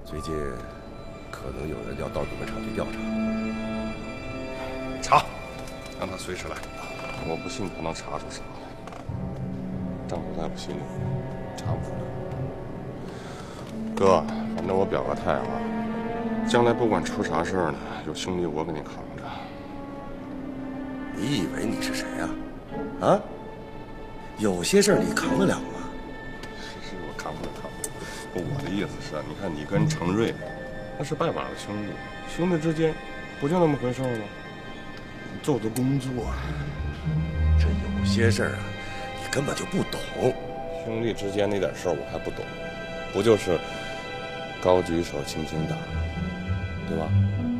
最近可能有人要到你们厂去调查。 查，让他随时来。我不信他能查出啥来。丈夫再不信，查不出来。哥，反正我表个态啊，将来不管出啥事儿呢，有兄弟我给你扛着。 你以为你是谁呀？啊？有些事儿你扛得了吗？ 是我扛不了。我的意思是，你看你跟程瑞，那是拜把的兄弟，兄弟之间不就那么回事吗？做做工作。 这有些事儿啊，你根本就不懂。 兄弟之间那点事儿我还不懂，不就是高举手轻轻打，对吧？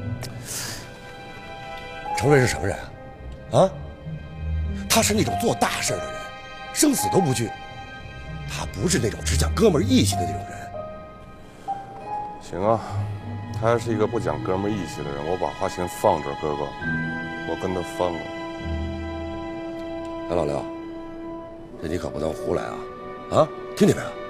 程瑞是什么人啊？啊？他是那种做大事的人，生死都不惧。他不是那种只讲哥们义气的那种人。 行啊，他要是一个不讲哥们义气的人，我把话先放这儿，哥哥，我跟他翻了。 哎，老刘，这你可不能胡来啊！啊，听见没有？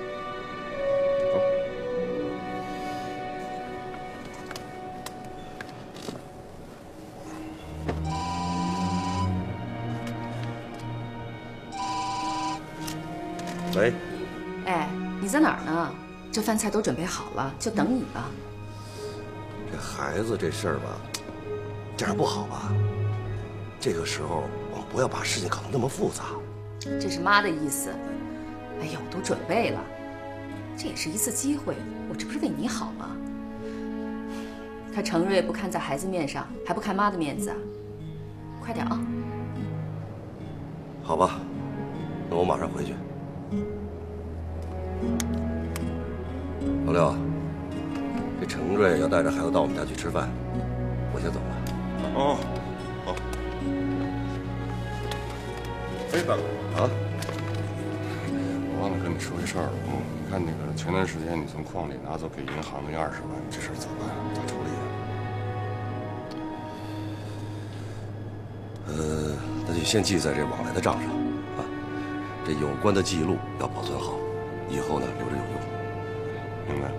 喂。 哎，你在哪儿呢？这饭菜都准备好了，就等你了。 这孩子这事儿吧，这样不好吧？这个时候我们不要把事情搞得那么复杂。 这是妈的意思。哎呀，我都准备了，这也是一次机会，我这不是为你好吗？他程瑞不看在孩子面上，还不看妈的面子啊？快点啊！ 好吧，那我马上回去。老六，这程瑞要带着孩子到我们家去吃饭，我先走了。 哦，好。哎，大哥啊， 我忘了跟你说一事儿了。你看那个前段时间你从矿里拿走给银行那20万，这事儿咋办？咋处理啊？那就先记在这往来的账上啊。这有关的记录要保存好，以后呢留着有用。 明白。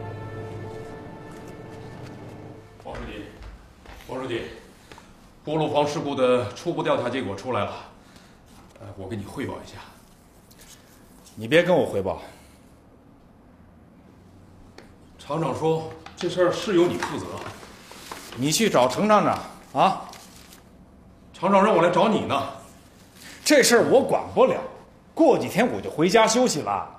王书记，锅炉房事故的初步调查结果出来了，我给你汇报一下。 你别跟我汇报。 厂长说这事儿是由你负责， 你去找程厂长啊。 厂长让我来找你呢。 这事儿我管不了，过几天我就回家休息了。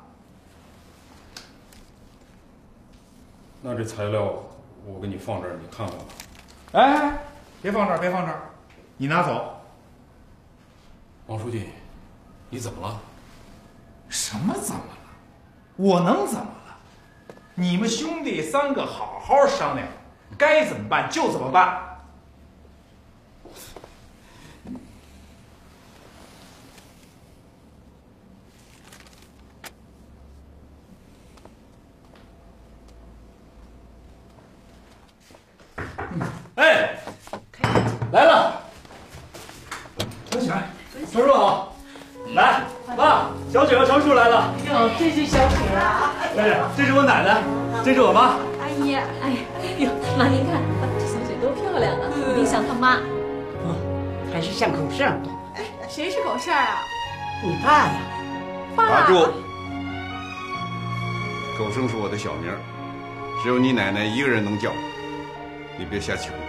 那这材料我给你放这儿，你看看吧。 哎，别放这儿，别放这儿，你拿走。 王书记，你怎么了？ 什么怎么了？我能怎么了？你们兄弟3个好好商量，该怎么办就怎么办。哎，来了，快起来，叔叔好，来，爸，小雪和程叔来了。 哟，这是小雪啊！ 这是我奶奶，这是我妈。 哎呀，哎呦，妈，您看这小雪多漂亮啊，一定像她妈。 还是像狗剩多。 谁是狗剩啊？ 你爸呀。 爸住！狗剩是我的小名，只有你奶奶一个人能叫，你别瞎抢。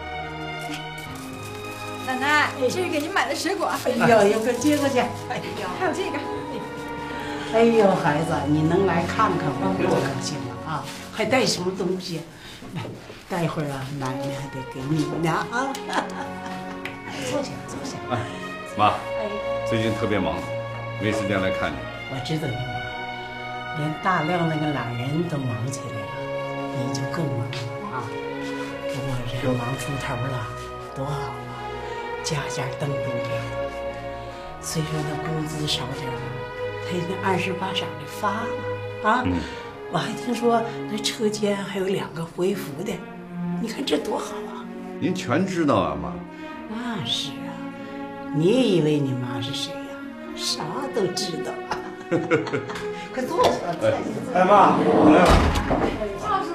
奶奶，这是给您买的水果。 哎呦，有个接过去。哎呦， 还有这个。 哎呦，孩子，你能来看看我可高兴了啊！还带什么东西？来，待会儿啊，奶奶还得给你呢啊！坐下，坐下。 哎，妈，最近特别忙，没时间来看你。 我知道你忙，连大亮那个懒人都忙起来了，你就更忙了啊！不过人忙出头了，多好啊！家家灯都亮。虽说他工资少点儿，他也那28色的发了啊！我还听说那车间还有2个回府的，你看这多好啊！ 您全知道啊，妈？ 那是啊，你以为你妈是谁呀？啥都知道。快坐下， 哎，妈，我来了。 赵叔叔，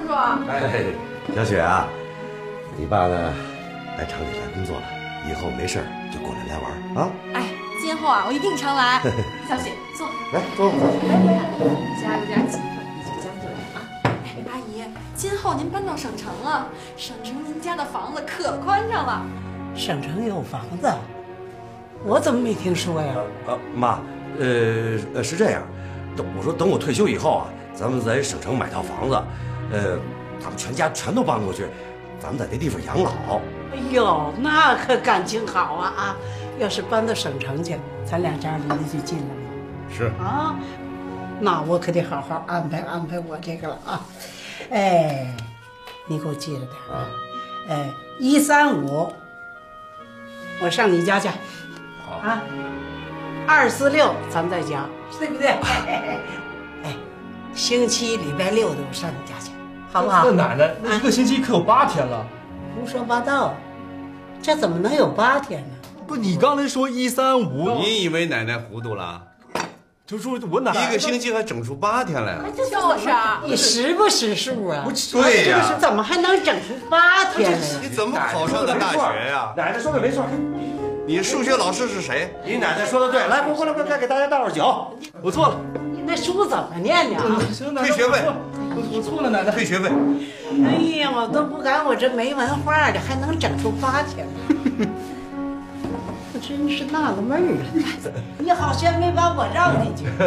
叔。 哎，小雪啊，你爸呢来厂里来工作了，以后没事就过来玩啊。 哎，今后啊，我一定常来。 小雪，坐， 来坐。 家有点挤，你就将就点啊。 哎，阿姨，今后您搬到省城了，省城您家的房子可宽敞了。 省城有房子，我怎么没听说呀？ 妈，是这样，我说等我退休以后啊，咱们在省城买套房子，咱们全家全都搬过去，咱们在那地方养老。 哎呦，那可感情好啊！要是搬到省城去，咱两家离得就近了嘛。 是啊，那我可得好好安排安排我这个了啊。哎，你给我记着点啊。135，我上你家去。好啊。2、4、6，咱们再讲，对不对？哎，星期礼拜六的我上你家去，好不好？ 那奶奶，那一个星期可有8天了。 胡说八道，这怎么能有8天呢？ 不，你刚才说135， 你以为奶奶糊涂了？ 就说我奶一个星期还整出8天来了。 就是啊， 你识不识数啊？ 对呀， 怎么还能整出8天来？ 你怎么考上的大学呀？ 奶奶说的没错。 你数学老师是谁？ 你奶奶说的对，来，过来，给大家倒酒。 我错了。 你那书怎么念呢？ 行，奶奶，退学费。 我错了，奶奶， 退学费。 哎呀，我都不敢，我这没文化的还能整出8天来，我真是纳了闷儿了。你好悬没把我绕进去。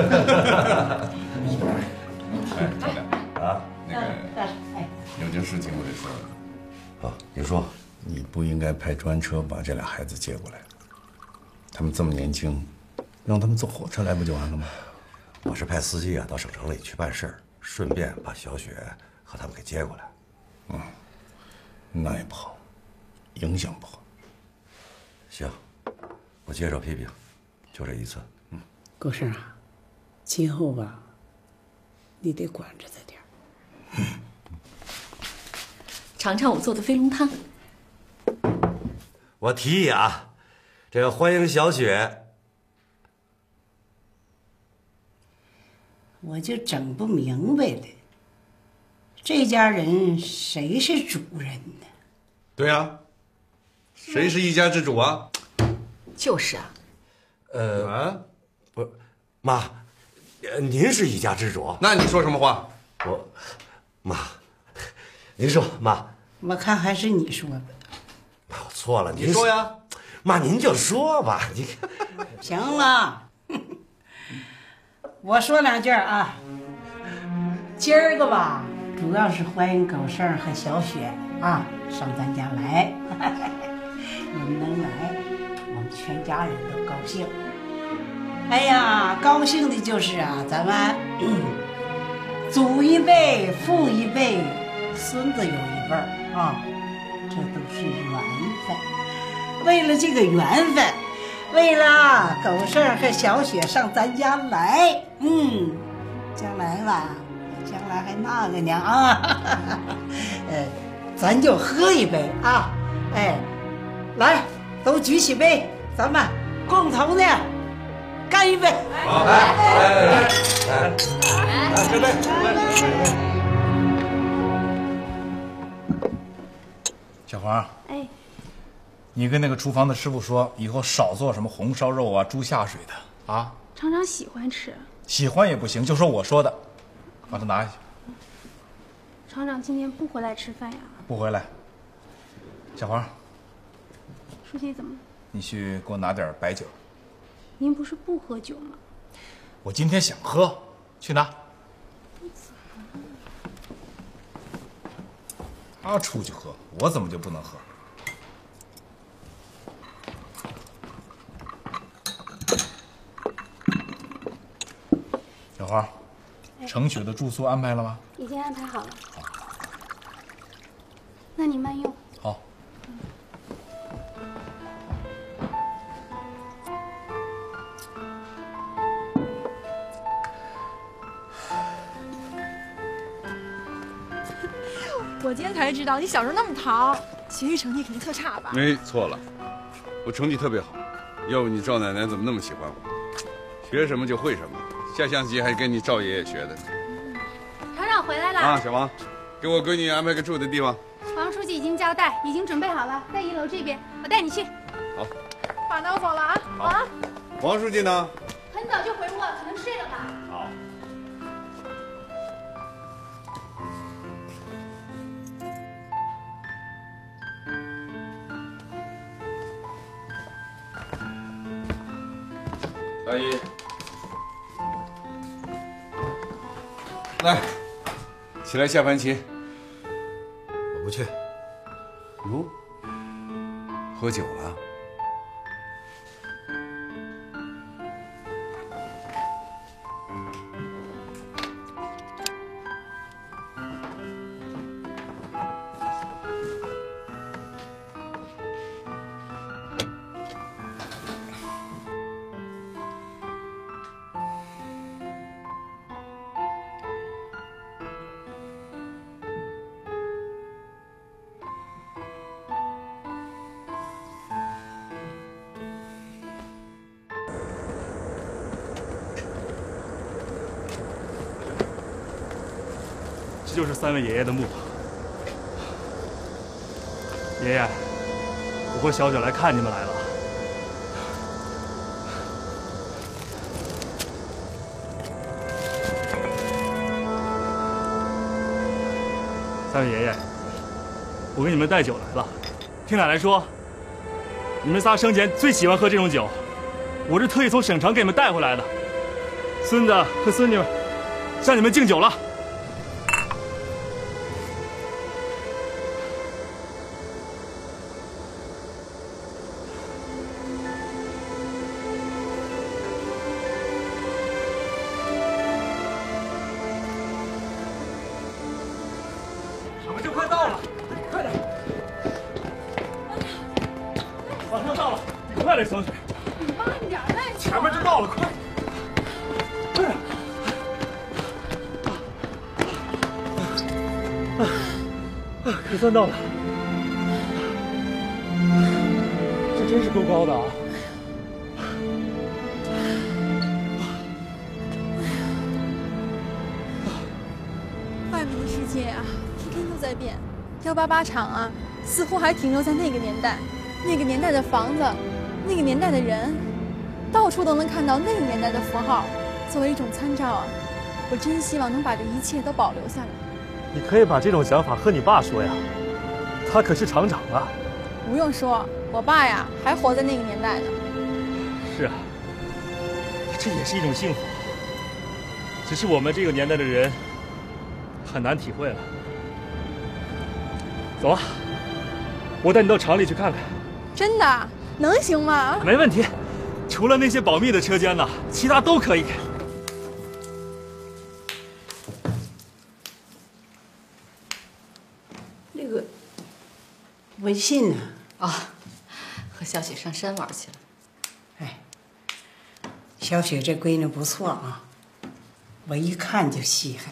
啊，那个，有件事情我得说。 啊，你说。 你不应该派专车把这俩孩子接过来，他们这么年轻，让他们坐火车来不就完了吗？ 我是派司机啊到省城里去办事儿，顺便把小雪和他们给接过来。 那也不好，影响不好。 行，我接受批评，就这一次。 狗剩啊，今后吧，你得管着他点儿。 尝尝我做的飞龙汤。 我提议啊，这个欢迎小雪。 我就整不明白了，这家人谁是主人呢？ 对呀，谁是一家之主啊？ 就是啊。 不是，妈，您是一家之主。 那你说什么话？ 妈，您说，妈。 我看还是你说吧。 我错了， 你说呀。 妈，您就说吧。你行了，我说2句啊。今儿个吧，主要是欢迎狗剩和小雪啊上咱家来。你们能来，我们全家人都高兴。哎呀，高兴的就是啊，咱们祖一辈、父一辈，孙子有一辈儿啊，这都是缘分。为了这个缘分，为了狗剩和小雪上咱家来，将来吧，将来还那个呢啊，咱就喝一杯啊，来，都举起杯，咱们共同的干一杯。 好，来，干杯！ 小黄，你跟那个厨房的师傅说，以后少做什么红烧肉啊、猪下水的啊。 厂长喜欢吃， 喜欢也不行，就说我说的，把它拿下去。 厂长今天不回来吃饭呀？ 不回来。小黄， 书记怎么了？ 你去给我拿点白酒。 您不是不喝酒吗？ 我今天想喝，去拿。他出去喝，我怎么就不能喝？小花，程雪的住宿安排了吗？ 已经安排好了。那你慢用。 好。 我今天才知道你小时候那么淘，学习成绩肯定特差吧？ 没错了，我成绩特别好，要不你赵奶奶怎么那么喜欢我？学什么就会什么，下象棋还跟你赵爷爷学的呢。 厂长回来了啊，小王， 给我闺女安排个住的地方。 王书记已经交代，已经准备好了，在1楼这边，我带你去。 好， 爸，那我走了啊。 好啊。王书记呢？ 很早就回屋了，可能睡了吧。 好。 大姨， 来，起来下盘棋。 我不去。 哟，喝酒了？ 这就是3位爷爷的墓。爷爷，我和小九来看你们来了。3位爷爷，我给你们带酒来了。听奶奶说，你们仨生前最喜欢喝这种酒，我是特意从省城给你们带回来的。孙子和孙女们向你们敬酒了。我们就快到了，快点！马上到了，你快点，小雪。 你慢点，慢点。 前面就到了，快！快点！可算到了，这真是够高的啊！ 外面的世界啊，天天都在变。188厂啊，似乎还停留在那个年代，那个年代的房子，那个年代的人，到处都能看到那个年代的符号，作为一种参照啊。我真希望能把这一切都保留下来。 你可以把这种想法和你爸说呀，他可是厂长啊。 不用说，我爸呀还活在那个年代呢。 是啊，这也是一种幸福，只是我们这个年代的人很难体会了。走啊，我带你到厂里去看看。 真的？能行吗？ 没问题，除了那些保密的车间呢，其他都可以。 那个微信呢？ 啊，和小雪上山玩去了。 哎，小雪这闺女不错啊，我一看就稀罕。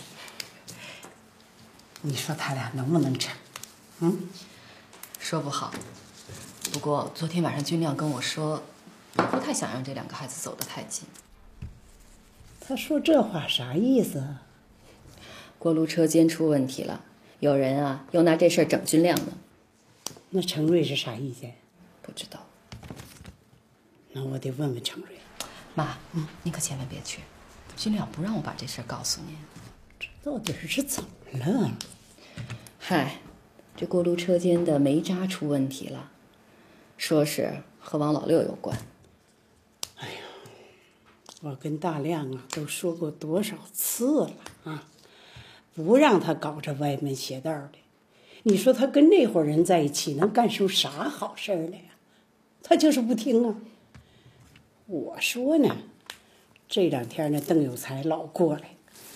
你说他俩能不能成？ 说不好。不过昨天晚上军亮跟我说，不太想让这2个孩子走得太近。 他说这话啥意思啊？ 锅炉车间出问题了，有人啊又拿这事儿整军亮呢。 那程瑞是啥意见？ 不知道。 那我得问问程瑞。 妈，你可千万别去，军亮不让我把这事儿告诉您。 这到底是怎么了？ 嗨，这锅炉车间的煤渣出问题了，说是和王老六有关。 哎呀，我跟大亮啊都说过多少次了啊，不让他搞这歪门邪道的。你说他跟那伙人在一起能干出啥好事来呀？他就是不听啊。我说呢，这2天那邓有才老过来。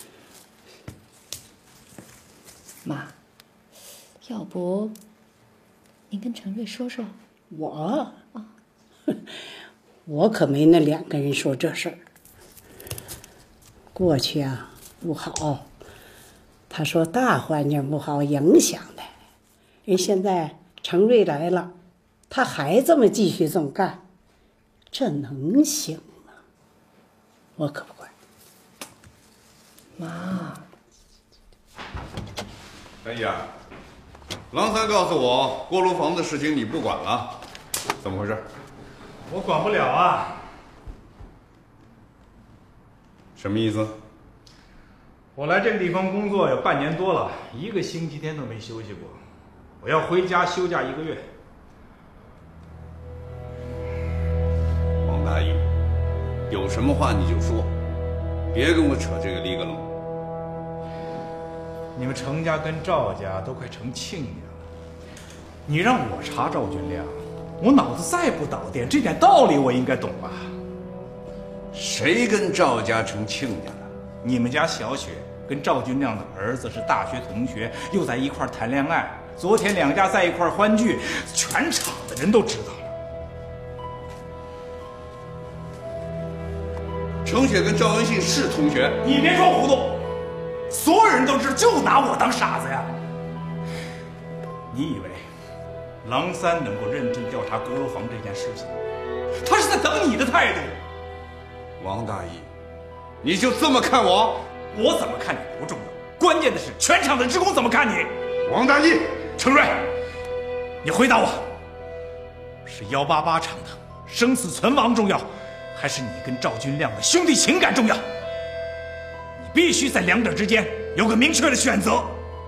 妈，要不您跟程瑞说说？ 我啊，我可没那2个人说这事儿。过去啊不好，他说大环境不好影响的。人现在程瑞来了，他还这么继续这么干，这能行吗？我可不管。 妈， 陈毅啊，郎三告诉我，锅炉房的事情你不管了，怎么回事？ 我管不了啊。 什么意思？ 我来这个地方工作有半年多了，1个星期天都没休息过。我要回家休假1个月。 王大义，有什么话你就说，别跟我扯这个里个楞。 你们程家跟赵家都快成亲家了，你让我查赵军亮，我脑子再不导电，这点道理我应该懂吧？ 谁跟赵家成亲家了？ 你们家小雪跟赵军亮的儿子是大学同学，又在一块谈恋爱。昨天2家在一块欢聚，全场的人都知道了。 程雪跟赵文信是同学， 你别装糊涂，所有人都知道，就拿我当傻子呀？你以为郎三能够认真调查锅炉房这件事情？他是在等你的态度。 王大义，你就这么看我？ 我怎么看你不重要，关键的是全场的职工怎么看你。 王大义， 程瑞，你回答我，是188厂的生死存亡重要，还是你跟赵军亮的兄弟情感重要？你必须在2者之间有个明确的选择。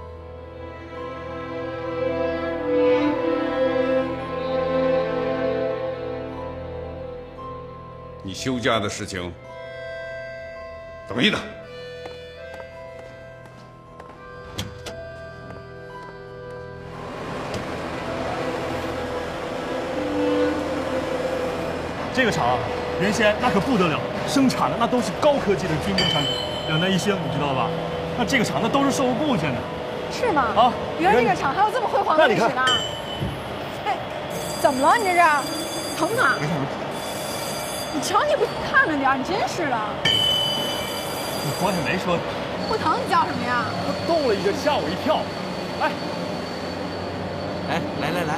你休假的事情怎么意的？ 这个厂原先那可不得了，生产的那都是高科技的军工产品，2弹1星，你知道吧？那这个厂那都是受过贡献的。 是吗？ 啊， 原来这个厂还有这么辉煌的历史呢。哎，怎么了？你这是疼啊？ 没事。 你瞧你不看着点，你真是的。 你昨天没说不疼，你叫什么呀？ 我动了一下，吓我一跳。 哎，来，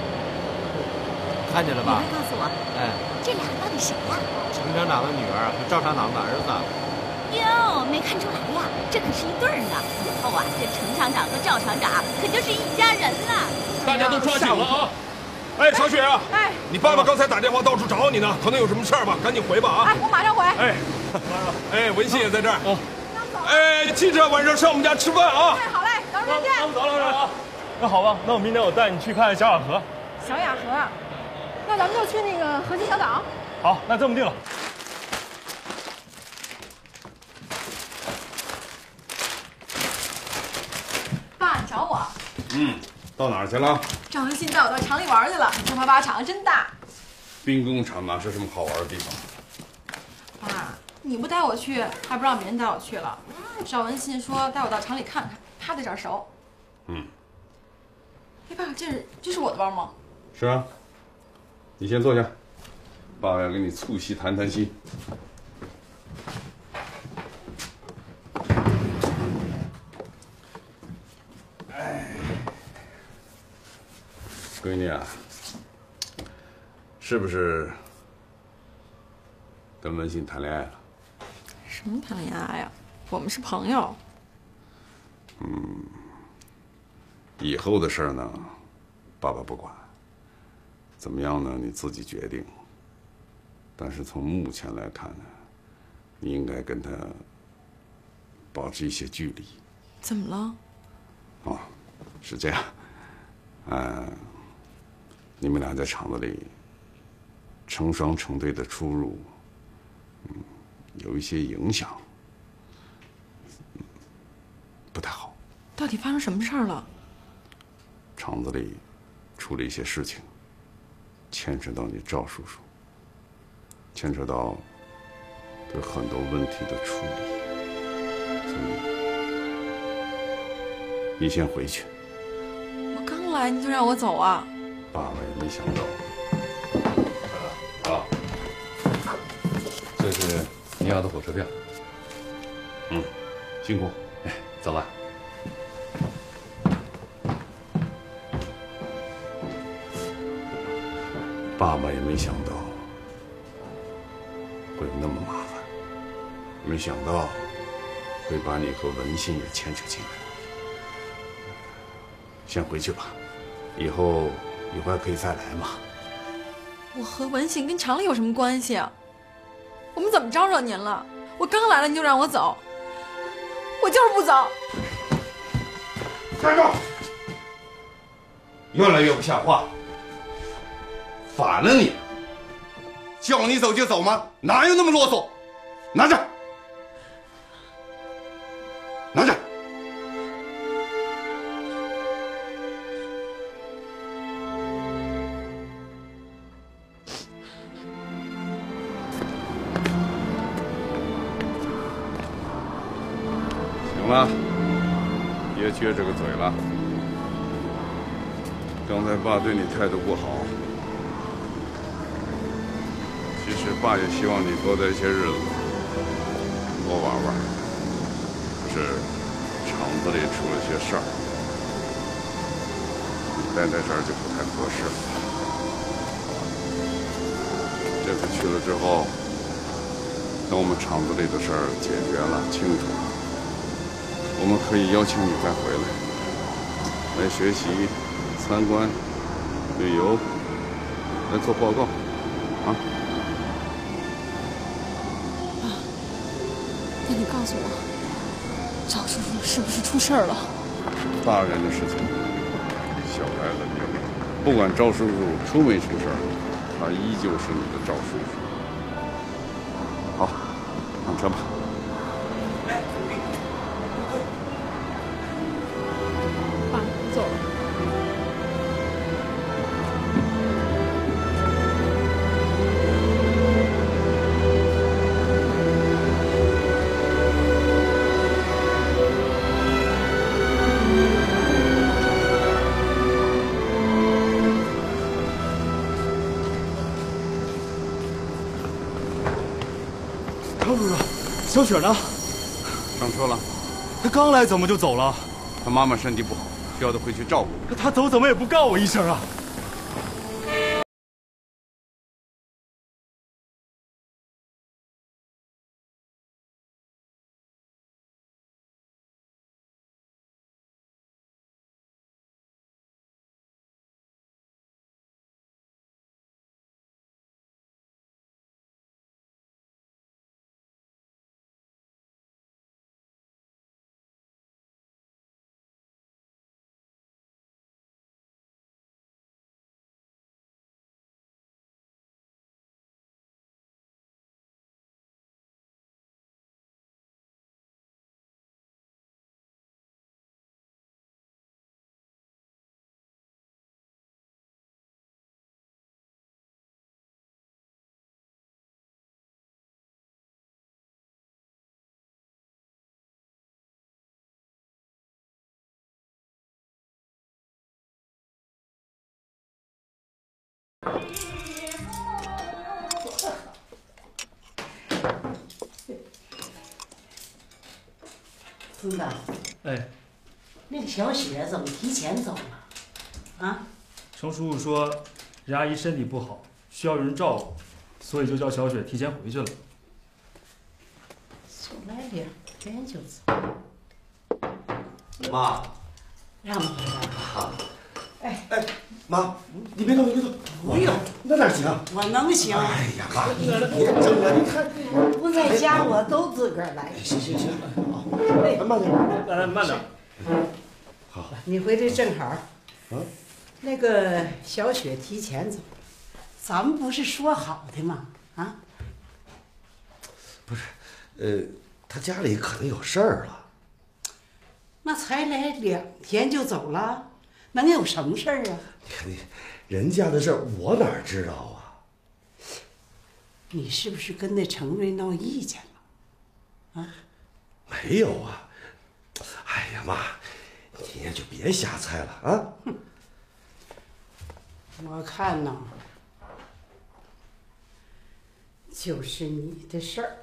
看见了吧？ 你快告诉我，这俩到底谁呀？ 程厂长的女儿和赵厂长的儿子。 哟，没看出来呀，这可是一对儿呢。以后啊，这程厂长和赵厂长可就是一家人了。 大家都抓紧了啊！哎，小雪啊，你爸爸刚才打电话到处找你呢，可能有什么事儿吧，赶紧回吧啊！ 我马上回。 哎，文信也在这儿。哎，记着晚上上我们家吃饭啊！ 好嘞，等会儿见。 那我走了啊。那好吧，那我明天我带你去看小雅河。 小雅河，那咱们就去那个河西小岛。 好，那这么定了。 爸，你找我？ 到哪儿去了？ 赵文信带我到厂里玩去了，188厂真大。 兵工厂哪是什么好玩的地方？ 爸，你不带我去，还不让别人带我去了。赵文信说带我到厂里看看，他对这儿熟。哎，爸，这是我的包吗？ 是啊，你先坐下，爸爸要跟你促膝谈谈心。闺女啊，是不是跟文信谈恋爱了？ 什么谈恋爱呀？我们是朋友。 以后的事儿呢，爸爸不管。怎么样呢？你自己决定。但是从目前来看呢，你应该跟他保持一些距离。 怎么了？ 哦，是这样。你们俩在厂子里成双成对的出入，有一些影响，不太好。 到底发生什么事儿了？ 厂子里出了一些事情，牵扯到你赵叔叔，牵扯到对很多问题的处理，所以你先回去。 我刚来你就让我走啊？ 爸爸也没想到。啊， 这是你要的火车票。 辛苦。 哎，走吧。 爸爸也没想到会那么麻烦，没想到会把你和文信也牵扯进来。 先回去吧，以后还可以再来嘛。 我和文信跟厂里有什么关系啊？我们怎么招惹您了？我刚来了你就让我走，我就是不走。 站住！越来越不像话，反了你！叫你走就走吗？哪有那么啰嗦？拿着，拿着。行了，别撅着个嘴了。刚才爸对你态度不好，其实爸也希望你多待些日子，多玩玩。可是厂子里出了些事儿，你待在这儿就不太合适了。这次去了之后，等我们厂子里的事儿解决了、清楚了，我们可以邀请你再回来学习、参观、旅游，来做报告，啊！ 爸，那你告诉我，赵叔叔是不是出事儿了？ 大人的事情，小孩子别管。不管赵叔叔出没出事儿，他依旧是你的赵叔叔。好，上车吧。 爸，我走了。 赵叔叔，小雪呢？ 上车了。 她刚来怎么就走了？ 她妈妈身体不好，需要她回去照顾。 她走怎么也不告我一声啊？ 孙子， 哎， 那个小雪怎么提前走了？啊？ 程叔叔说，任阿姨身体不好，需要有人照顾，所以就叫小雪提前回去了。 就来2天就走。 妈， 让回来吧。 哎，妈，你别动，你别动。 不用， 那哪行？ 我能行。 哎呀，妈，你整的，你看， 不在家我都自个儿来。 行，好，慢点， 慢点。 好， 你回来正好。 啊， 那个小雪提前走，咱们不是说好的吗？啊？ 不是，他家里可能有事儿了。 那才来2天就走了，能有什么事儿啊？ 你人家的事儿我哪知道啊？ 你是不是跟那程瑞闹意见了？啊？ 没有啊。哎呀，妈，你也就别瞎猜了啊。 我看呐，就是你的事儿。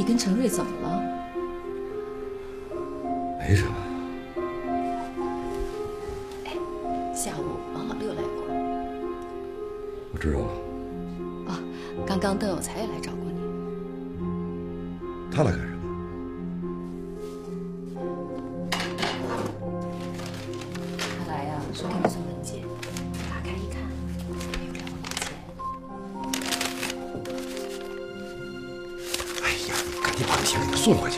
你跟程瑞怎么了？ 没什么。 哎，下午王老六来过。 我知道了。 啊，刚刚邓有才也来找过你。 他来干什么？ 他来呀，说给你送文件。打开一看，还有2万块钱。 哎呀，你赶紧把这钱给他送回去。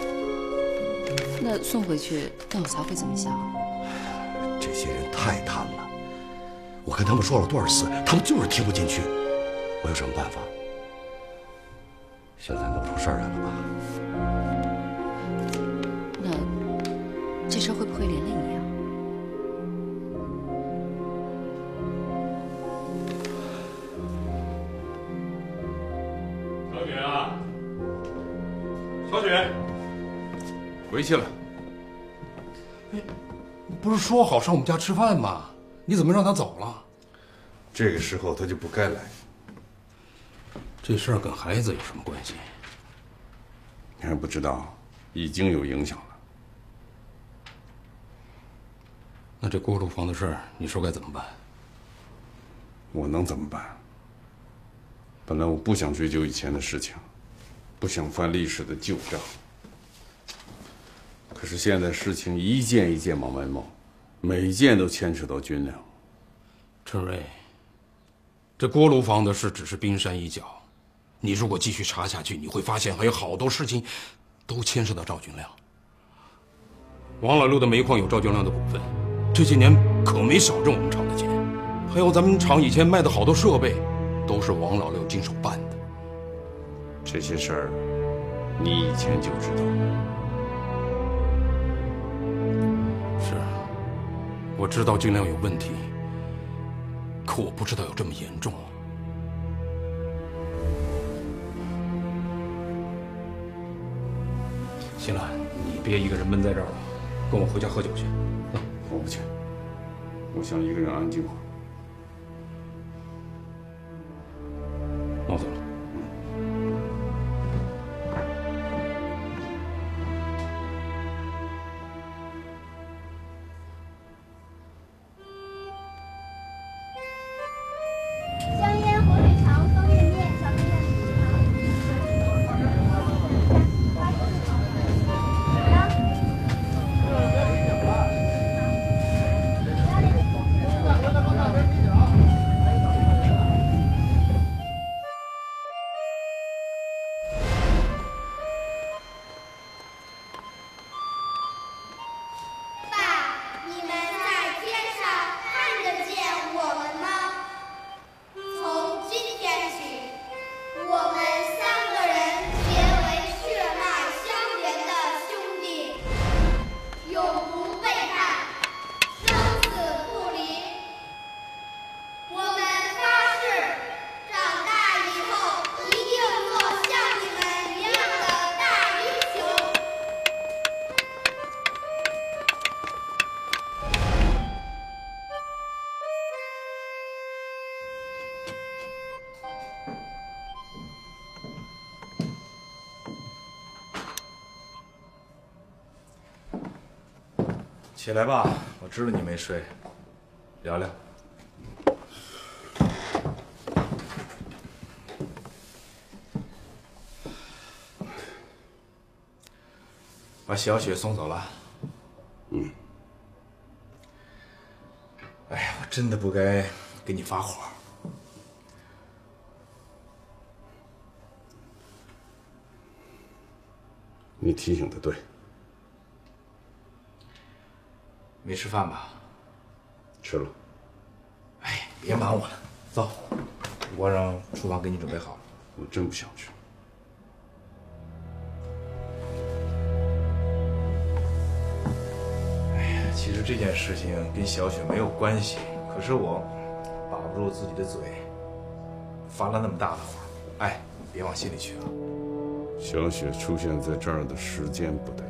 那送回去，邓有才会怎么想？ 这些人太贪了，我跟他们说了多少次，他们就是听不进去。我有什么办法？现在弄出事儿来了吧？ 那这事儿会不会连累你啊？ 小雪啊，小雪， 回去了。 不是说好上我们家吃饭吗？你怎么让他走了？ 这个时候他就不该来。 这事儿跟孩子有什么关系？ 你还不知道，已经有影响了。 那这锅炉房的事儿，你说该怎么办？ 我能怎么办？本来我不想追究以前的事情，不想翻历史的旧账。可是现在事情一件一件往外冒，每一件都牵扯到军粮。 陈瑞，这锅炉房的事只是冰山一角，你如果继续查下去，你会发现还有好多事情都牵涉到赵军亮。王老六的煤矿有赵军亮的股份，这些年可没少挣我们厂的钱。还有咱们厂以前卖的好多设备，都是王老六经手办的。 这些事儿，你以前就知道。 是，我知道军亮有问题，可我不知道有这么严重。行了，你别一个人闷在这儿了，跟我回家喝酒去。 我不去，我想一个人安静会儿。 那我走了。 香烟、火腿肠、方便面、小面。 起来吧，我知道你没睡，聊聊。把小雪送走了。 嗯。 哎呀，我真的不该给你发火。 你提醒的对。 没吃饭吧？ 吃了。 哎，别瞒我了，走，我让厨房给你准备好了。 我真不想去。 哎呀，其实这件事情跟小雪没有关系，可是我把不住自己的嘴，发了那么大的火。哎，别往心里去啊。 小雪出现在这儿的时间不对。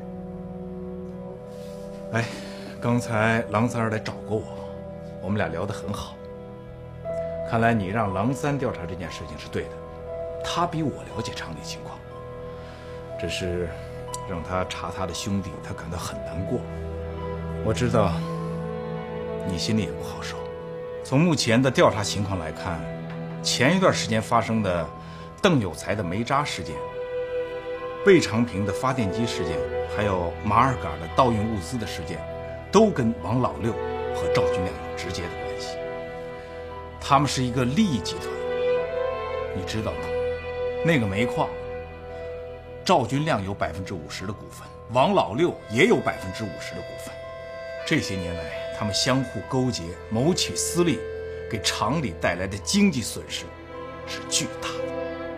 哎。刚才郎三儿来找过我，我们俩聊得很好。看来你让郎三调查这件事情是对的，他比我了解厂里情况。 只是让他查他的兄弟，他感到很难过。我知道你心里也不好受。从目前的调查情况来看，前一段时间发生的邓有才的煤渣事件、贝长平的发电机事件，还有马尔嘎的盗运物资的事件，都跟王老六和赵军亮有直接的关系。他们是一个利益集团，你知道吗？那个煤矿，赵军亮有50%的股份，王老六也有50%的股份。这些年来，他们相互勾结，谋取私利，给厂里带来的经济损失是巨大的。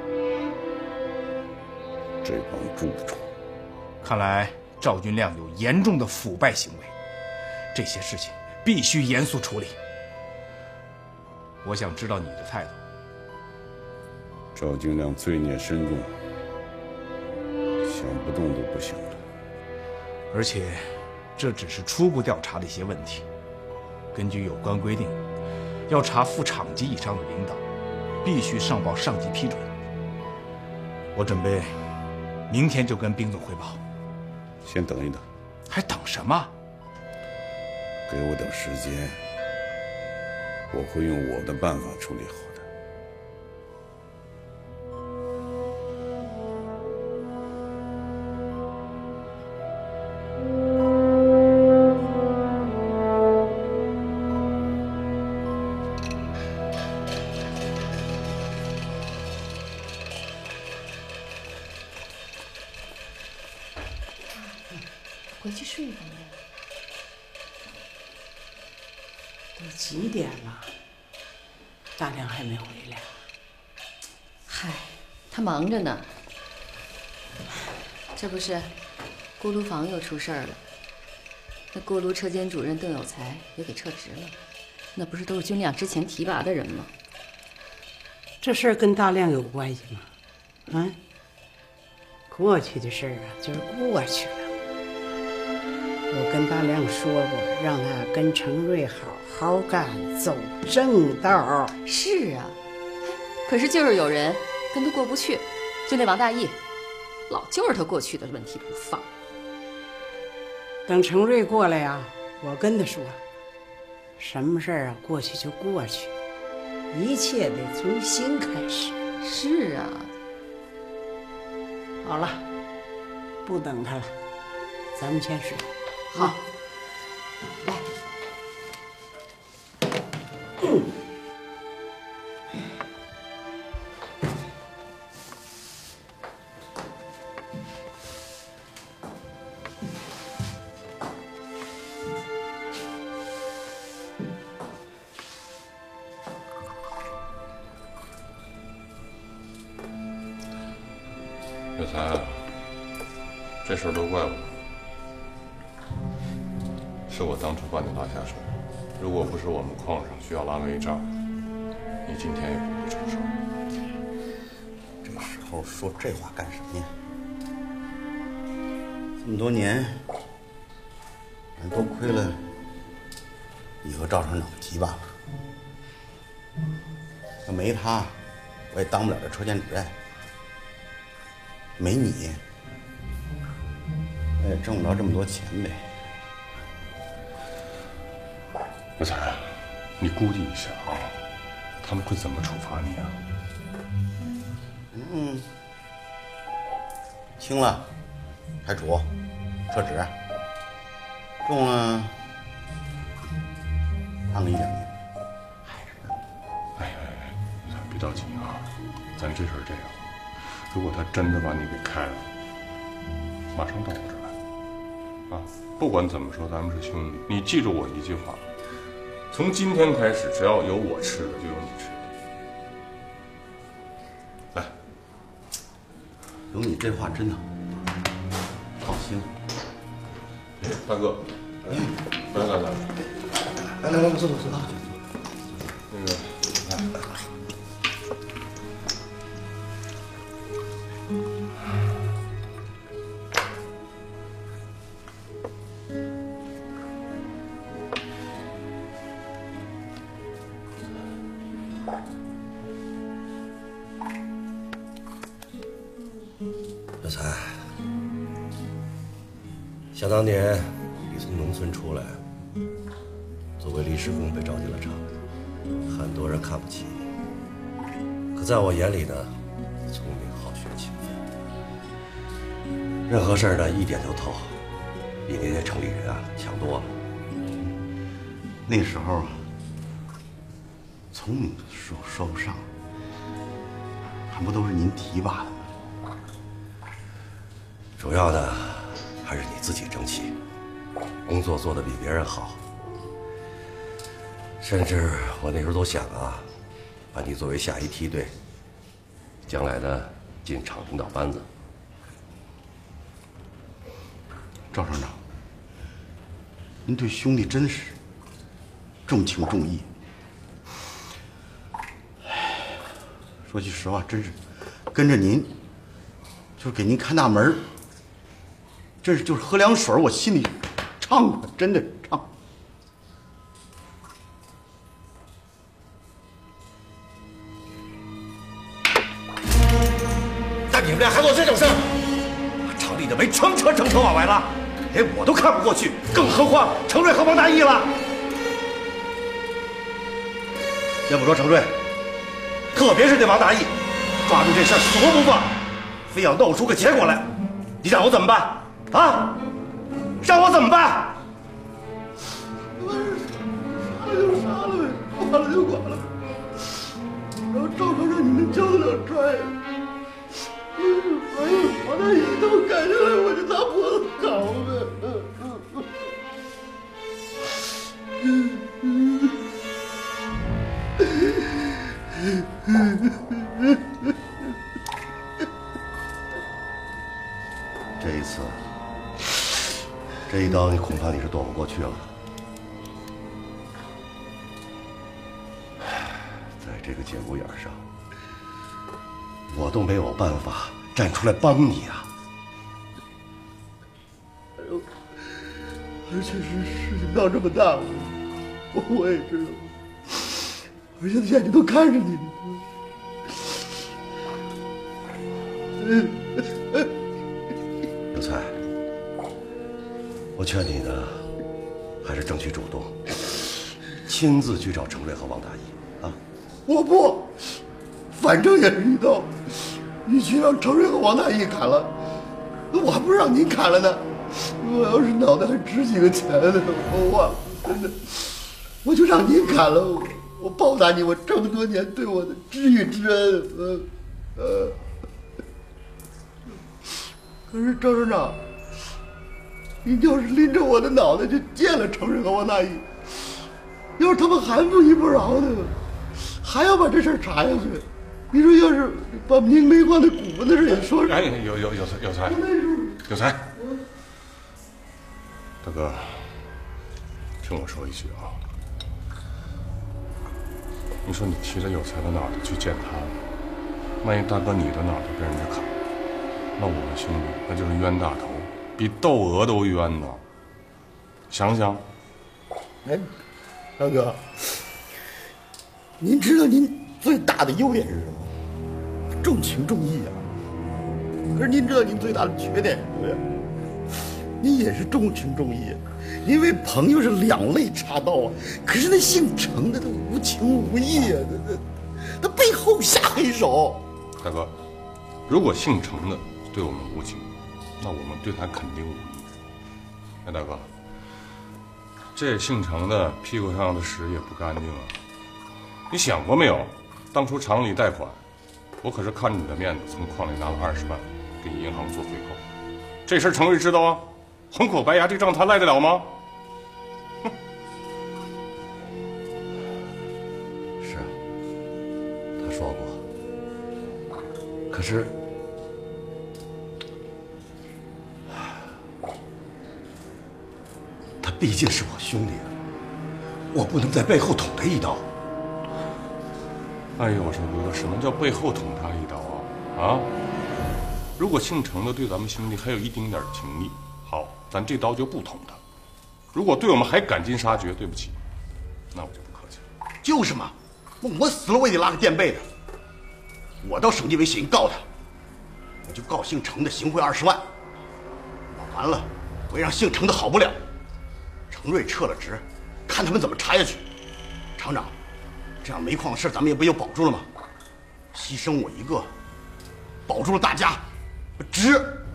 这帮蛀虫， 看来赵军亮有严重的腐败行为，这些事情必须严肃处理。我想知道你的态度。 赵军亮罪孽深重，想不动都不行了。 而且，这只是初步调查的一些问题。根据有关规定，要查副厂级以上的领导，必须上报上级批准。我准备明天就跟兵总汇报。 先等一等。 还等什么？ 给我点时间，我会用我的办法处理好的。 回去睡吧你。 都几点了？大亮还没回来。 嗨，他忙着呢。这不是，锅炉房又出事儿了。那锅炉车间主任邓有才也给撤职了。那不是都是军亮之前提拔的人吗？ 这事儿跟大亮有关系吗？啊？过去的事儿啊，就是过去了。我跟大亮说过，让他跟程瑞好好干，走正道。 是啊，可是就是有人跟他过不去，就那王大义，老揪着他过去的问题不放。 等程瑞过来呀，我跟他说，什么事儿啊，过去就过去，一切得从新开始。 是啊。 好了，不等他了，咱们先睡。 好，来。 有才，这事儿都怪我。是我当初把你拉下水，如果不是我们矿上需要拉煤渣，你今天也不会出事。 这时候说这话干什么呀？这么多年，俺多亏了你和赵厂长提拔了，要没他，我也当不了这车间主任。没你，我也挣不着这么多钱呗。 有才，你估计一下啊，他们会怎么处罚你啊？ 轻了开除，撤职；重了判个1-2年。 哎，别着急啊，咱这事儿这样，如果他真的把你给开了，马上到我这儿来。啊，不管怎么说，咱们是兄弟，你记住我一句话。从今天开始，只要有我吃的，就有你吃的。来， 有你这话真的放心了。 大哥，来， 坐。 那个， 有才， 想当年，你从农村出来，作为临时工被招进了厂，很多人看不起你。可在我眼里呢，你聪明、好学、勤奋，任何事儿呢一点就透，比那些城里人啊强多了。那时候，聪明说不上，还不都是您提拔的吗？主要的还是你自己争气，工作做得比别人好。甚至我那时候都想啊，把你作为下一梯队，将来呢进厂领导班子。赵厂长，您对兄弟真是重情重义。说句实话，真是跟着您，就是给您看大门，真是就是喝凉水，我心里畅快，真的畅。但你们俩还做这种事儿，把厂里的煤成车往外拉，连我都看不过去，更何况程瑞和王大义了。先不说程瑞，特别是那王大义，抓住这事儿死活不放，非要弄出个结果来，你让我怎么办啊？让我怎么办？杀就杀了呗，剐了就剐了。然后赵厂长，你能交得了差呀？王大义一刀砍下来，我就拿脖子砍了呗。这一次，这一刀你恐怕你是躲不过去了。在这个节骨眼上，我都没有办法站出来帮你啊！而且事情闹这么大，我也知道，我现在眼睛都看着你了。刘才，我劝你呢，还是争取主动，亲自去找程瑞和王大义啊！我不，反正也是一刀，与其让程瑞和王大义砍了，那我还不如让您砍了呢。我要是脑袋还值几个钱呢，我真的，我就让您砍了，我报答你我这么多年对我的知遇之恩。可是赵厂长，您要是拎着我的脑袋就见了程瑞和王大义，要是他们还不依不饶的，还要把这事儿查下去，你说要是把您梅花的股份的事也说上，哎，有才，大哥，听我说一句啊，你说你提着有才的脑袋去见他，万一大哥你的脑袋被人家砍了，那我们兄弟那就是冤大头，比窦娥都冤呢。想想，哎，大哥，您知道您最大的优点是什么？重情重义啊。可是您知道您最大的缺点是什么呀？您也是重情重义，因为朋友是两肋插刀啊。可是那姓程的他无情无义啊，他背后下黑手。大哥，如果姓程的对我们无情，那我们对他肯定无义。哎，大哥，这姓程的屁股上的屎也不干净啊！你想过没有？当初厂里贷款，我可是看着你的面子，从矿里拿了20万，给银行做回扣。这事程瑞知道啊，红口白牙，这账他赖得了吗？哼！是啊，他说过。可是，他毕竟是我兄弟啊，我不能在背后捅他一刀。哎呦，我说哥，什么叫背后捅他一刀啊？啊！如果姓程的对咱们兄弟还有一丁点情义，好，咱这刀就不捅他。如果对我们还赶尽杀绝，对不起，那我就不客气了。就是嘛，我死了我也得拉个垫背的。我到省纪委写信告他，我就告姓程的行贿20万。完了， 我也让姓程的好不了。程瑞撤了职，看他们怎么查下去。厂长，这样煤矿的事咱们也不就保住了吗？牺牲我一个，保住了大家，值。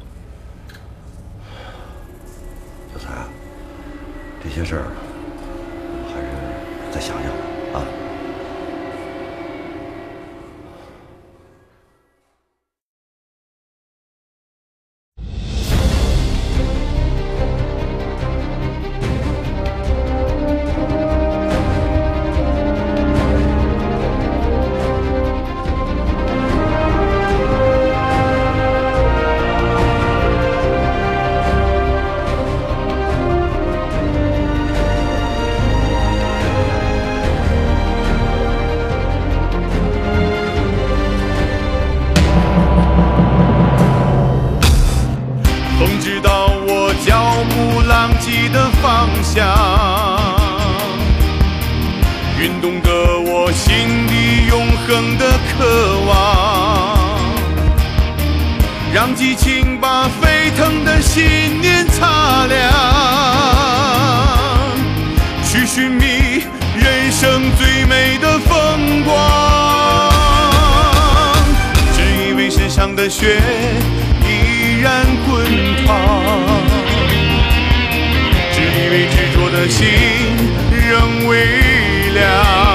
小才啊，这些事儿我们还是再想想吧啊。 运动的我心底永恒的渴望，让激情把沸腾的信念擦亮，去寻觅人生最美的风光。只因为身上的血依然滚烫，只因为执着的心仍微亮，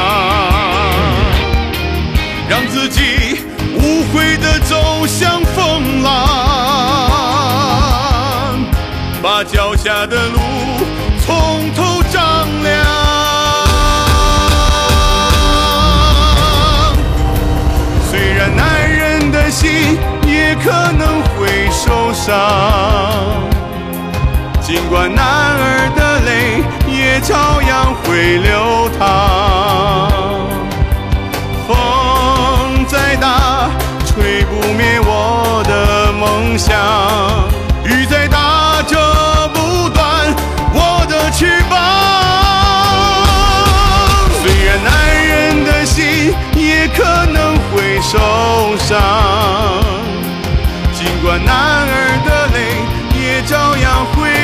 让自己无悔地走向风浪，把脚下的路从头丈量。虽然男人的心也可能会受伤，尽管男儿的泪也照样会流淌。风再大，吹不灭我的梦想；雨再大，折不断我的翅膀。虽然男人的心也可能会受伤，尽管男儿的泪也照样会